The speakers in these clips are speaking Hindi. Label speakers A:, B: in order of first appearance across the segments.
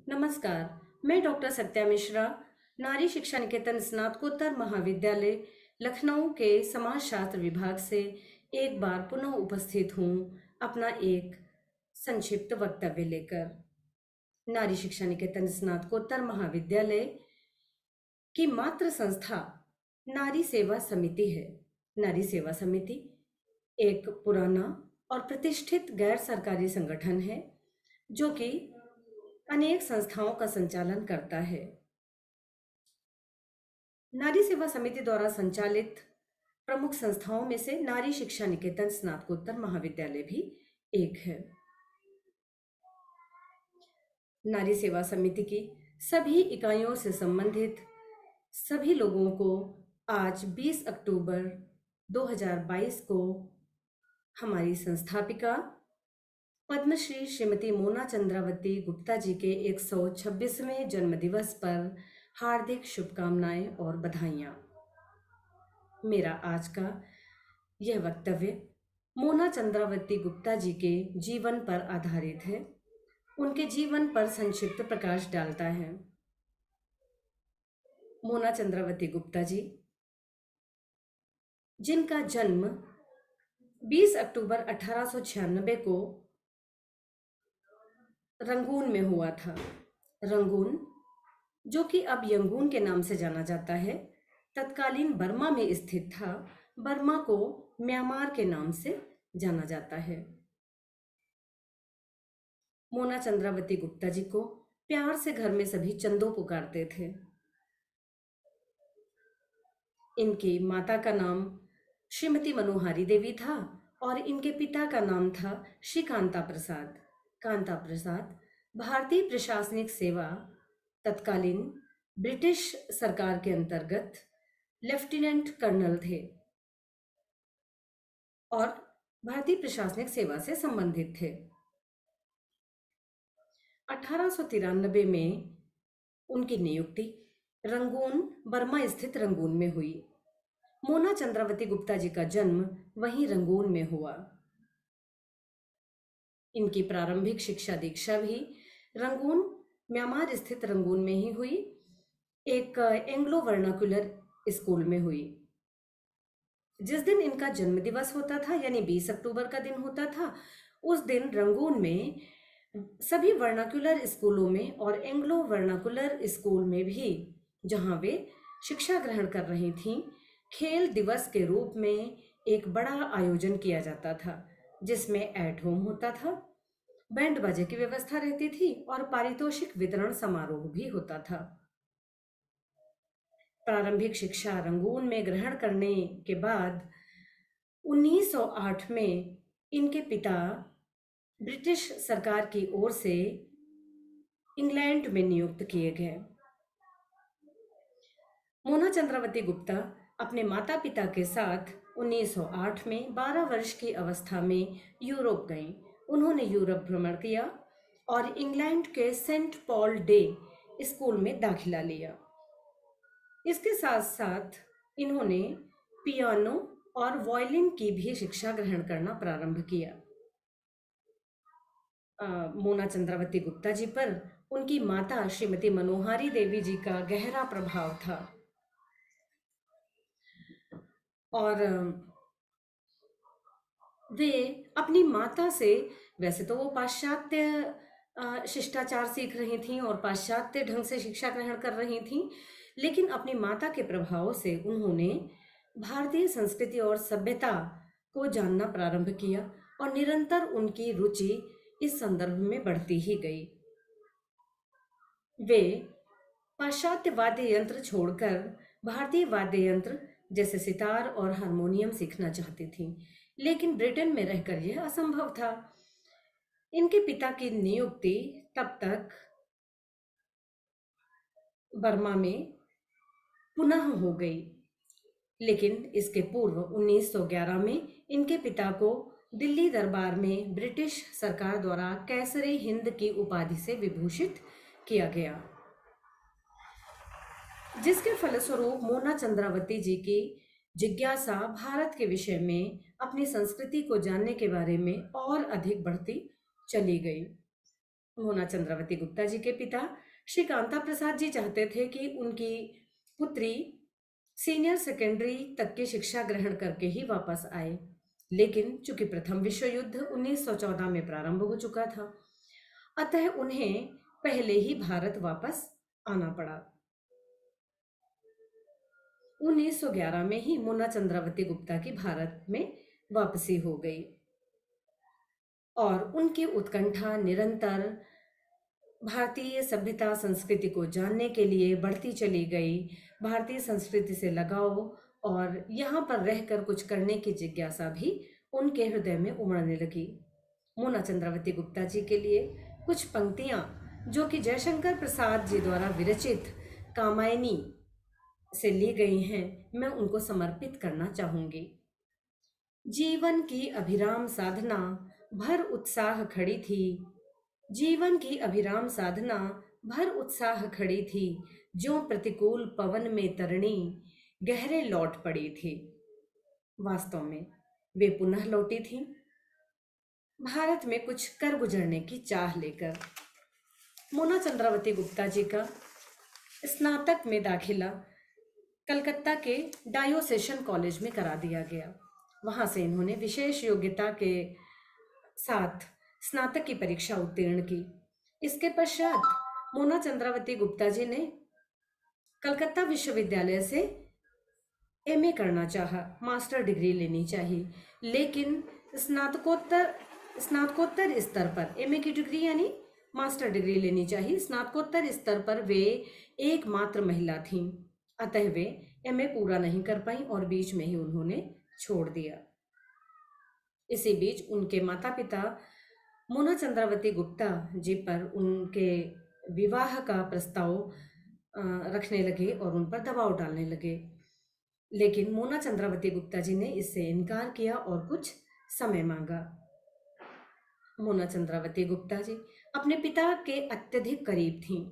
A: नमस्कार। मैं डॉक्टर सत्या मिश्रा, नारी शिक्षा निकेतन स्नातकोत्तर महाविद्यालय लखनऊ के समाजशास्त्र विभाग से एक बार पुनः उपस्थित हूँ अपना एक संक्षिप्त वक्तव्य लेकर। नारी शिक्षा निकेतन स्नातकोत्तर महाविद्यालय की मातृ संस्था नारी सेवा समिति है। नारी सेवा समिति एक पुराना और प्रतिष्ठित गैर सरकारी संगठन है जो कि अनेक संस्थाओं का संचालन करता है। नारी सेवा समिति द्वारा संचालित प्रमुख संस्थाओं में से नारी शिक्षा निकेतन स्नातकोत्तर महाविद्यालय भी एक है। नारी सेवा समिति की सभी इकाइयों से संबंधित सभी लोगों को आज 20 अक्टूबर 2022 को हमारी संस्थापिका पद्मश्री श्रीमती मोना चंद्रावती गुप्ता जी के 126वें जन्मदिवस पर हार्दिक शुभकामनाएं और बधाइयाँ। मेरा आज का यह वक्तव्य मोना चंद्रावती गुप्ता जी के जीवन पर आधारित है। उनके जीवन पर संक्षिप्त प्रकाश डालता है। मोना चंद्रावती गुप्ता जी, जिनका जन्म 20 अक्टूबर 1896 को रंगून में हुआ था। रंगून, जो कि अब यंगून के नाम से जाना जाता है, तत्कालीन बर्मा में स्थित था। बर्मा को म्यांमार के नाम से जाना जाता है। मोना चंद्रावती गुप्ता जी को प्यार से घर में सभी चंदो पुकारते थे। इनकी माता का नाम श्रीमती मनोहारी देवी था और इनके पिता का नाम था श्री कांता प्रसाद। कांता प्रसाद भारतीय प्रशासनिक सेवा तत्कालीन ब्रिटिश सरकार के अंतर्गत लेफ्टिनेंट कर्नल थे और भारतीय प्रशासनिक सेवा से संबंधित थे। 1893 में उनकी नियुक्ति रंगून, बर्मा स्थित रंगून में हुई। मोना चंद्रावती गुप्ता जी का जन्म वहीं रंगून में हुआ। इनकी प्रारंभिक शिक्षा दीक्षा भी रंगून, म्यांमार स्थित रंगून में ही हुई, एक एंग्लो वर्नाकुलर स्कूल में हुई। जिस दिन इनका जन्मदिवस होता था, यानी 20 अक्टूबर का दिन होता था, उस दिन रंगून में सभी वर्नाकुलर स्कूलों में और एंग्लो वर्नाकुलर स्कूल में भी, जहां वे शिक्षा ग्रहण कर रही थीं, खेल दिवस के रूप में एक बड़ा आयोजन किया जाता था, जिसमें एट होम होता था, बैंड बाजे की व्यवस्था रहती थी और पारितोषिक वितरण समारोह भी होता था। प्रारंभिक शिक्षा रंगून में ग्रहण करने के बाद 1908 में इनके पिता ब्रिटिश सरकार की ओर से इंग्लैंड में नियुक्त किए गए। मोना चंद्रावती गुप्ता अपने माता पिता के साथ 1908 में 12 वर्ष की अवस्था में यूरोप गईं। उन्होंने यूरोप भ्रमण किया और इंग्लैंड के सेंट पॉल डे स्कूल में दाखिला लिया। इसके साथ साथ इन्होंने पियानो और वायलिन की भी शिक्षा ग्रहण करना प्रारंभ किया। मोना चंद्रावती गुप्ता जी पर उनकी माता श्रीमती मनोहारी देवी जी का गहरा प्रभाव था और वे अपनी माता से, वैसे तो वो पाश्चात्य शिष्टाचार सीख रही थीं और पाश्चात्य ढंग से शिक्षा ग्रहण कर रही थीं, लेकिन अपनी माता के प्रभाव से उन्होंने भारतीय संस्कृति और सभ्यता को जानना प्रारंभ किया और निरंतर उनकी रुचि इस संदर्भ में बढ़ती ही गई। वे पाश्चात्य वाद्य यंत्र छोड़कर भारतीय वाद्य यंत्र जैसे सितार और हारमोनियम सीखना चाहती थीं, लेकिन ब्रिटेन में रहकर यह असंभव था। इनके पिता की नियुक्ति तब तक बर्मा में पुनः हो गई, लेकिन इसके पूर्व 1911 में इनके पिता को दिल्ली दरबार में ब्रिटिश सरकार द्वारा कैसरे हिंद की उपाधि से विभूषित किया गया, जिसके फलस्वरूप मोना चंद्रावती जी की जिज्ञासा भारत के विषय में, अपनी संस्कृति को जानने के बारे में और अधिक बढ़ती चली गई। मोना चंद्रावती गुप्ता जी के पिता श्री कांता प्रसाद जी चाहते थे कि उनकी पुत्री सीनियर सेकेंडरी तक की शिक्षा ग्रहण करके ही वापस आए, लेकिन चूंकि प्रथम विश्व युद्ध 1914 में प्रारंभ हो चुका था, अतः उन्हें पहले ही भारत वापस आना पड़ा। 1911 में ही मोना चंद्रावती गुप्ता की भारत में वापसी हो गई और उनकी उत्कंठा निरंतर भारतीय सभ्यता संस्कृति को जानने के लिए बढ़ती चली गई। भारतीय संस्कृति से लगाव और यहाँ पर रहकर कुछ करने की जिज्ञासा भी उनके हृदय में उमड़ने लगी। मोना चंद्रावती गुप्ता जी के लिए कुछ पंक्तियाँ जो कि जयशंकर प्रसाद जी द्वारा विरचित कामायनी से ली गई हैं, मैं उनको समर्पित करना चाहूंगी। जीवन की अभिराम साधना भर उत्साह खड़ी थी, जीवन की अभिराम साधना भर उत्साह खड़ी थी, जो प्रतिकूल पवन में तरणी गहरे लौट पड़ी थी। वास्तव में वे पुनः लौटी थीं, भारत में कुछ कर गुजरने की चाह लेकर। मोना चंद्रावती गुप्ता जी का स्नातक में दाखिला कलकत्ता के डायोसेशन कॉलेज में करा दिया गया। वहां से इन्होंने विशेष योग्यता के साथ स्नातक की परीक्षा उत्तीर्ण की। इसके पश्चात मोना चंद्रावती गुप्ता जी ने कलकत्ता विश्वविद्यालय से एमए करना चाहा, मास्टर डिग्री लेनी चाहिए, लेकिन स्नातकोत्तर स्तर पर एमए की डिग्री यानी मास्टर डिग्री लेनी चाहिए, स्नातकोत्तर स्तर पर वे एकमात्र महिला थीं, अतः वे एमए पूरा नहीं कर पाई और बीच में ही उन्होंने छोड़ दिया। इसी बीच उनके माता पिता मोना चंद्रावती गुप्ता जी पर उनके विवाह का प्रस्ताव रखने लगे और उन पर दबाव डालने लगे, लेकिन मोना चंद्रावती गुप्ता जी ने इससे इनकार किया और कुछ समय मांगा। मोना चंद्रावती गुप्ता जी अपने पिता के अत्यधिक करीब थीं।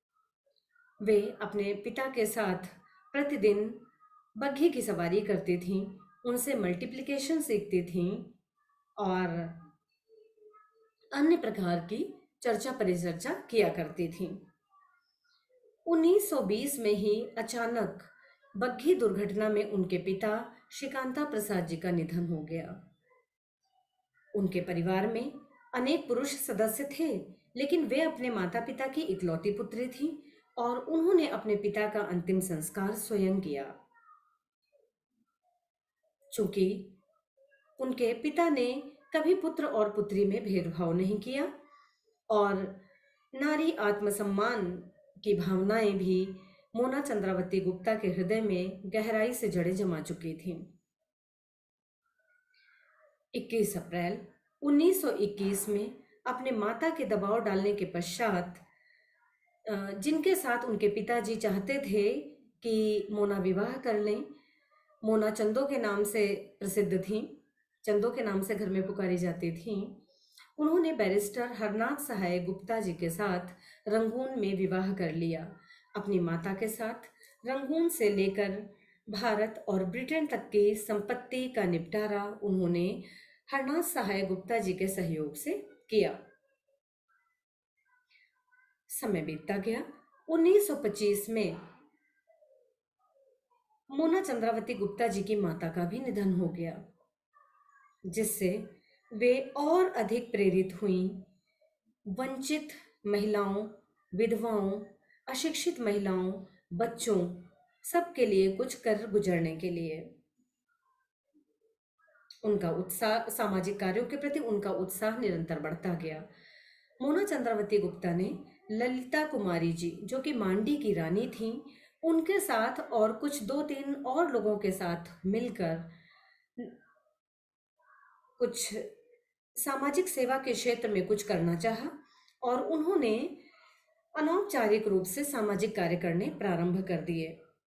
A: वे अपने पिता के साथ प्रतिदिन बग्घी की सवारी करती थीं, उनसे मल्टीप्लिकेशन सीखती थीं और अन्य प्रकार की चर्चा परिचर्चा किया करती थीं। 1920 में ही अचानक बग्घी दुर्घटना में उनके पिता श्री कांता प्रसाद जी का निधन हो गया। उनके परिवार में अनेक पुरुष सदस्य थे, लेकिन वे अपने माता पिता की इकलौती पुत्री थीं और उन्होंने अपने पिता का अंतिम संस्कार स्वयं किया। चूंकि उनके पिता ने कभी पुत्र और पुत्री में भेदभाव नहीं किया और नारी आत्मसम्मान की भावनाएं भी मोना चंद्रावती गुप्ता के हृदय में गहराई से जड़ें जमा चुकी थीं। 21 अप्रैल 1921 में अपने माता के दबाव डालने के पश्चात, जिनके साथ उनके पिताजी चाहते थे कि मोना विवाह कर लें, मोना चंदो के नाम से प्रसिद्ध थीं, चंदो के नाम से घर में पुकारी जाती थीं, उन्होंने बैरिस्टर हरनाथ सहाय गुप्ता जी के साथ रंगून में विवाह कर लिया। अपनी माता के साथ रंगून से लेकर भारत और ब्रिटेन तक की संपत्ति का निपटारा उन्होंने हरनाथ सहाय गुप्ता जी के सहयोग से किया। समय बीतता गया। 1925 में मोना चंद्रावती गुप्ता जी की माता का भी निधन हो गया, जिससे वे और अधिक प्रेरित हुईं वंचित महिलाओं, विधवाओं, अशिक्षित महिलाओं, बच्चों सबके लिए कुछ कर गुजरने के लिए। उनका उत्साह, सामाजिक कार्यों के प्रति उनका उत्साह निरंतर बढ़ता गया। मोना चंद्रावती गुप्ता ने ललिता कुमारी जी, जो कि मांडी की रानी थीं, उनके साथ और कुछ 2-3 और लोगों के साथ मिलकर कुछ सामाजिक सेवा के क्षेत्र में कुछ करना चाहा और उन्होंने अनौपचारिक रूप से सामाजिक कार्य करने प्रारंभ कर दिए।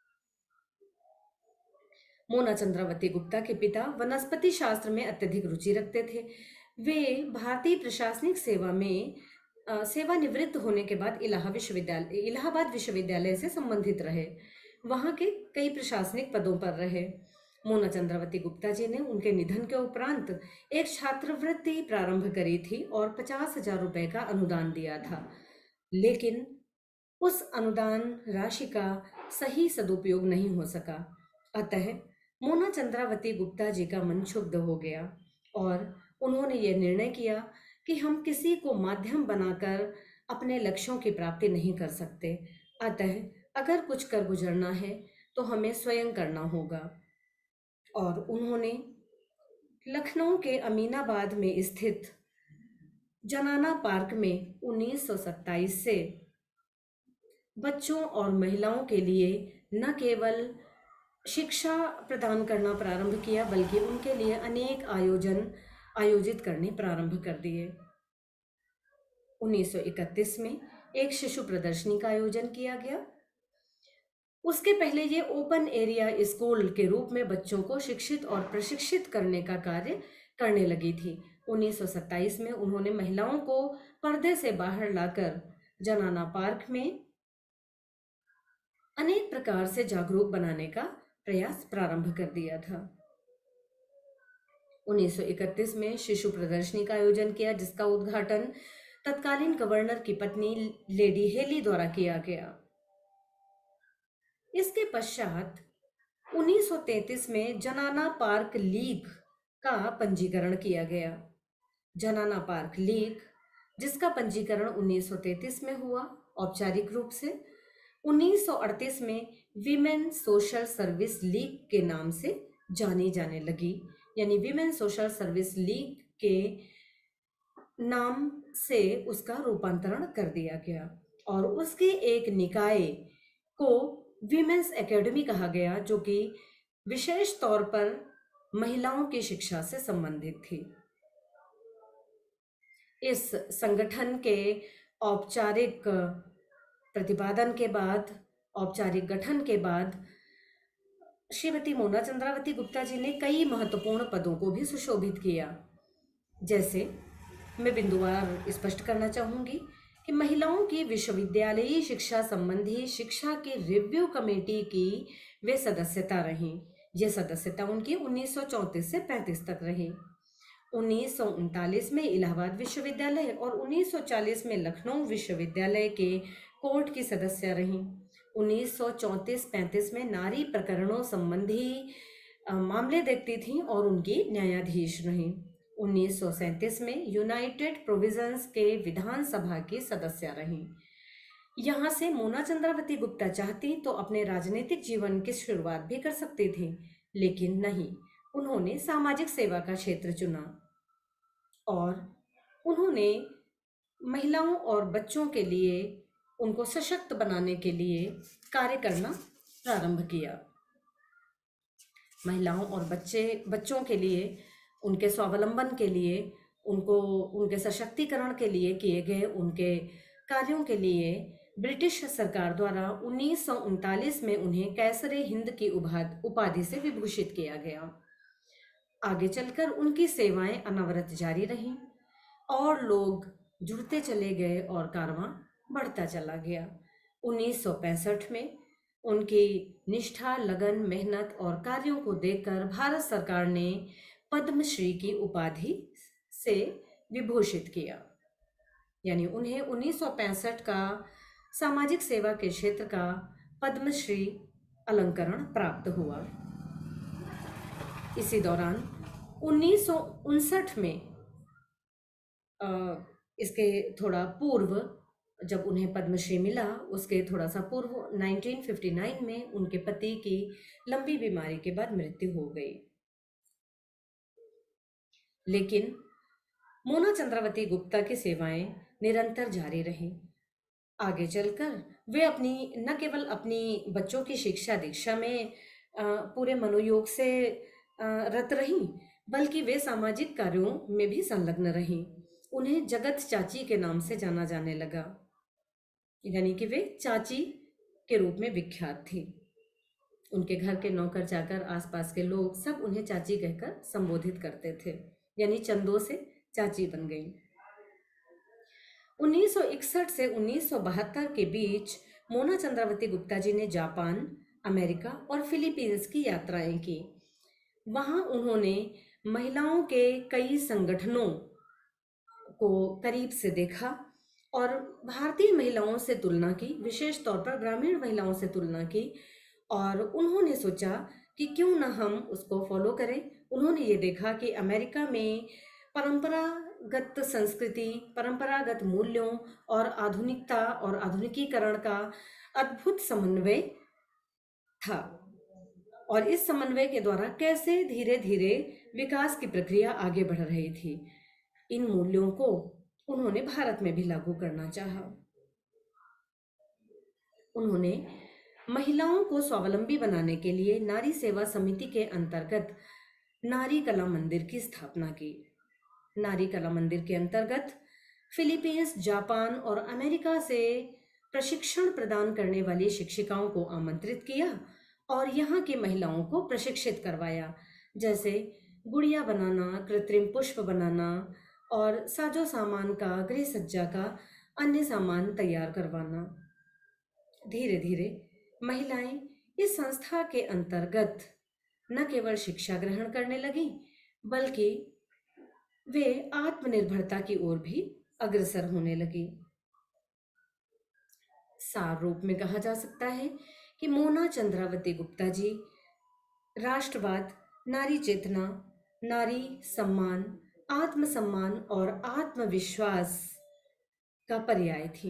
A: मोना चंद्रावती गुप्ता के पिता वनस्पति शास्त्र में अत्यधिक रुचि रखते थे। वे भारतीय प्रशासनिक सेवा में सेवानिवृत्त होने के बाद इलाहाबाद विश्वविद्यालय से संबंधित रहे, वहां के कई प्रशासनिक पदों पर रहे। मोना चंद्रावती गुप्ता जी ने उनके निधन के उपरांत एक छात्रवृत्ति प्रारंभ करी थी और 50,000 रुपए का अनुदान दिया था, लेकिन उस अनुदान राशि का सही सदुपयोग नहीं हो सका। अतः मोना चंद्रावती गुप्ता जी का मन क्षुब्ध हो गया और उन्होंने यह निर्णय किया कि हम किसी को माध्यम बनाकर अपने लक्ष्यों की प्राप्ति नहीं कर सकते। अतः अगर कुछ कर गुजरना है तो हमें स्वयं करना होगा। और उन्होंने लखनऊ के अमीनाबाद में स्थित जनाना पार्क में 1927 से बच्चों और महिलाओं के लिए न केवल शिक्षा प्रदान करना प्रारंभ किया, बल्कि उनके लिए अनेक आयोजन आयोजित करने प्रारंभ कर दिए। 1931 में एक शिशु प्रदर्शनी का आयोजन किया गया। उसके पहले ये ओपन एरिया स्कूल के रूप में बच्चों को शिक्षित और प्रशिक्षित करने का कार्य करने लगी थी। 1927 में उन्होंने महिलाओं को पर्दे से बाहर लाकर जनाना पार्क में अनेक प्रकार से जागरूक बनाने का प्रयास प्रारंभ कर दिया था। 1931 में शिशु प्रदर्शनी का आयोजन किया, जिसका उद्घाटन तत्कालीन गवर्नर की पत्नी लेडी हेली द्वारा किया गया। इसके पश्चात 1933 में जनाना पार्क लीग का पंजीकरण किया गया। जनाना पार्क लीग, जिसका पंजीकरण 1933 में हुआ औपचारिक रूप से, 1938 में विमेन सोशल सर्विस लीग के नाम से जानी जाने लगी। यानी विमेन सोशल सर्विस लीग के नाम से उसका रूपांतरण कर दिया गया और उसके एक निकाय को विमेन्स एकेडमी कहा गया, जो कि विशेष तौर पर महिलाओं की शिक्षा से संबंधित थी। इस संगठन के औपचारिक प्रतिपादन के बाद, औपचारिक गठन के बाद, श्रीमती मोना चंद्रावती गुप्ता जी ने कई महत्वपूर्ण पदों को भी सुशोभित किया। जैसे मैं बिंदुवार स्पष्ट करना चाहूंगी कि महिलाओं की विश्वविद्यालयी शिक्षा संबंधी शिक्षा की रिव्यू कमेटी की वे सदस्यता रहीं। यह सदस्यता उनकी 1934 से 35 तक रही। 1939 में इलाहाबाद विश्वविद्यालय और 1940 में लखनऊ विश्वविद्यालय के कोर्ट की सदस्य रहीं। 1934-35 में नारी प्रकरणों संबंधी मामले देखती थीं और उनकी न्यायाधीश रहीं। 1937 में यूनाइटेड प्रोविजंस के विधानसभा की सदस्य रहीं। यहाँ से मोना चंद्रावती गुप्ता चाहती तो अपने राजनीतिक जीवन की शुरुआत भी कर सकती थी, लेकिन नहीं, उन्होंने सामाजिक सेवा का क्षेत्र चुना और उन्होंने महिलाओं और बच्चों के लिए, उनको सशक्त बनाने के लिए कार्य करना प्रारंभ किया। महिलाओं और बच्चों के लिए, उनके स्वावलंबन के लिए, उनके सशक्तिकरण के लिए किए गए उनके कार्यों के लिए ब्रिटिश सरकार द्वारा 1939 में उन्हें कैसरे हिंद की उपाधि से विभूषित किया गया। आगे चलकर उनकी सेवाएं अनवरत जारी रहीं और लोग जुड़ते चले गए और कारवां बढ़ता चला गया। 1965 में उनकी निष्ठा, लगन, मेहनत और कार्यों को देखकर भारत सरकार ने पद्मश्री की उपाधि से विभूषित किया। यानी उन्हें 1965 का सामाजिक सेवा के क्षेत्र का पद्मश्री अलंकरण प्राप्त हुआ। इसी दौरान 1959 में इसके थोड़ा पूर्व, जब उन्हें पद्मश्री मिला, उसके थोड़ा सा पूर्व 1959 में उनके पति की लंबी बीमारी के बाद मृत्यु हो गई। लेकिन मोना चंद्रावती गुप्ता की सेवाएं निरंतर जारी रहीं। आगे चलकर वे न केवल अपनी बच्चों की शिक्षा दीक्षा में पूरे मनोयोग से रत रहीं, बल्कि वे सामाजिक कार्यों में भी संलग्न रहीं। उन्हें जगत चाची के नाम से जाना जाने लगा, यानी कि वे चाची के रूप में विख्यात थी। उनके घर के नौकर चाकर, आसपास के लोग सब उन्हें चाची कहकर संबोधित करते थे, यानी चंदों से चाची बन गई। 1961 से 1972 के बीच मोना चंद्रावती गुप्ता जी ने जापान, अमेरिका और फिलीपींस की यात्राएं की। वहाँ उन्होंने महिलाओं के कई संगठनों को करीब से देखा और भारतीय महिलाओं से तुलना की, विशेष तौर पर ग्रामीण महिलाओं से तुलना की, और उन्होंने सोचा कि क्यों ना हम उसको फॉलो करें। उन्होंने ये देखा कि अमेरिका में परंपरागत संस्कृति, परंपरागत मूल्यों और आधुनिकता और आधुनिकीकरण का अद्भुत समन्वय था, और इस समन्वय के द्वारा कैसे धीरे धीरे विकास की प्रक्रिया आगे बढ़ रही थी। इन मूल्यों को उन्होंने भारत में भी लागू करना चाहा। उन्होंने महिलाओं को स्वावलंबी बनाने के लिए नारी सेवा समिति के अंतर्गत नारी कला मंदिर की स्थापना की। नारी कला मंदिर के अंतर्गत फिलीपींस, जापान और अमेरिका से प्रशिक्षण प्रदान करने वाली शिक्षिकाओं को आमंत्रित किया और यहाँ की महिलाओं को प्रशिक्षित करवाया, जैसे गुड़िया बनाना, कृत्रिम पुष्प बनाना और साजो सामान का, गृह सज्जा का अन्य सामान तैयार करवाना। धीरे धीरे महिलाएं इस संस्था के अंतर्गत न केवल शिक्षा ग्रहण करने लगी, बल्कि वे आत्मनिर्भरता की ओर भी अग्रसर होने लगी। सार रूप में कहा जा सकता है कि मोना चंद्रावती गुप्ता जी राष्ट्रवाद, नारी चेतना, नारी सम्मान, आत्मसम्मान और आत्मविश्वास का पर्याय थी।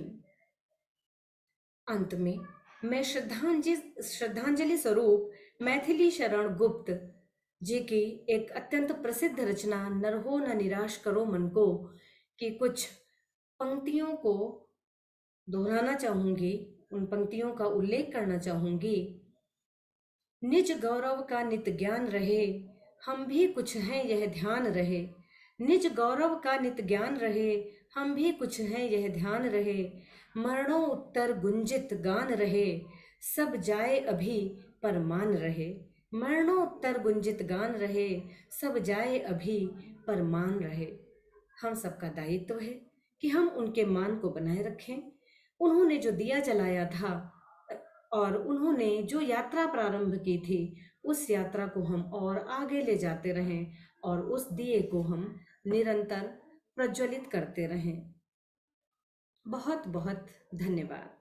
A: अंत में मैं श्रद्धांजलि स्वरूप मैथिली शरण गुप्त जी की एक अत्यंत प्रसिद्ध रचना नरहो न निराश करो मन को की कुछ पंक्तियों को दोहराना चाहूंगी, उन पंक्तियों का उल्लेख करना चाहूंगी। निज गौरव का नित ज्ञान रहे, हम भी कुछ हैं यह ध्यान रहे। निज गौरव का नित ज्ञान रहे, हम भी कुछ हैं यह ध्यान रहे। मरणों उत्तर गुंजित गान रहे, सब जाए अभी पर मान रहे। मरणों उत्तर गुंजित गान रहे, सब जाए अभी पर मान रहे। हम सबका दायित्व है कि हम उनके मान को बनाए रखें। उन्होंने जो दिया जलाया था और उन्होंने जो यात्रा प्रारंभ की थी, उस यात्रा को हम और आगे ले जाते रहें और उस दिए को हम निरंतर प्रज्वलित करते रहें। बहुत बहुत धन्यवाद।